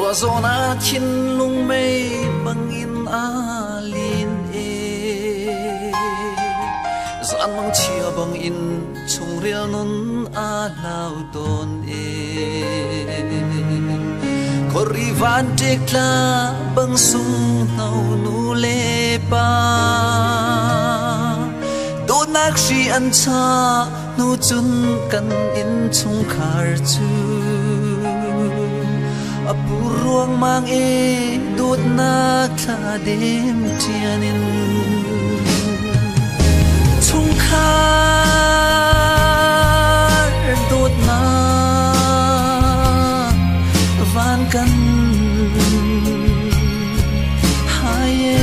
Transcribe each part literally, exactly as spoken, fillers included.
zona chin lung mei bangin alin e zan mang chia bang in chung riel non a lau ton e kori van tekla bang sung nau nu le pa do nak shi an cha nu chun kan in chung khar chu apuruang mang e dut na tha dem tianin chung khar dut na van kan haye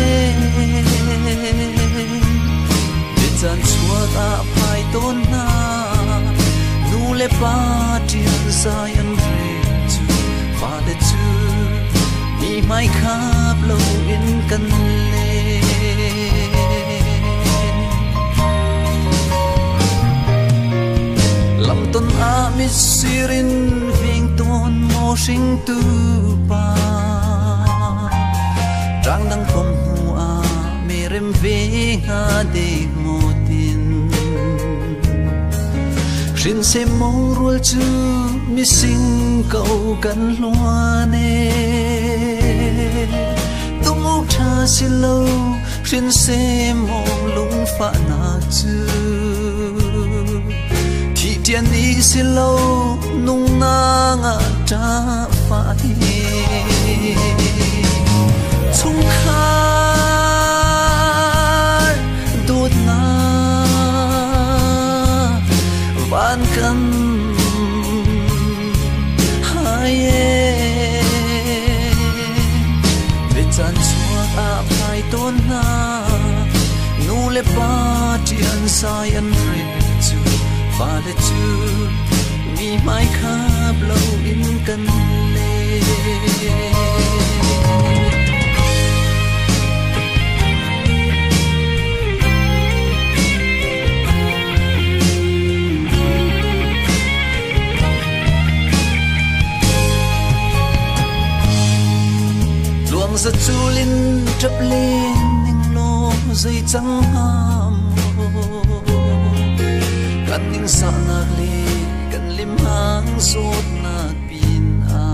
bitan chuat a phai ton na nu le pa tian sayan Father chu mi mai khap lo in kan le lam ton a mi sirin ving ton mo sing tu pa rang dang phong hu a mi rem ve ha de mo tin Shin se mong ruol chu mi sing câu kan loane tum uk tha si lo Shin se mong lung fa na chu thi tian ni si lo nung na nga ta fa hi chung khar dot na van kan haye vitan chuak a phai ton na nu le pa tian sayan ri chu fa le chu mi mai khap lo in kan le sa chulin trap lên ning lo dây trắng ham kan ning sa na le kan lim hang sốt na pin a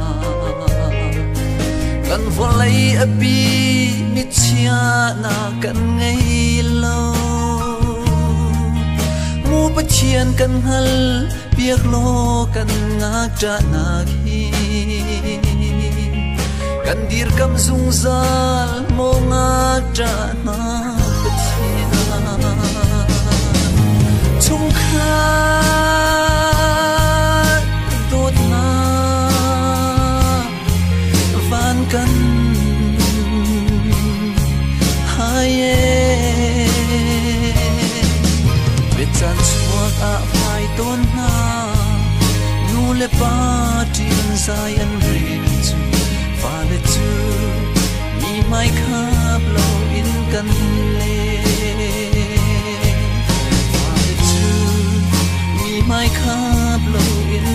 kan volai a bi mi chia na kan ngei lo mu pa chian kan hal piak lo kan ngak tra na hi kan dir kam zung zal mo nga tra na pathia chung khar dot na van kan haye bitan chuak a phai ton na nu le pa tin sayan ri Father chu mi mai khap lo in kan le Father chu mi mai khap lo in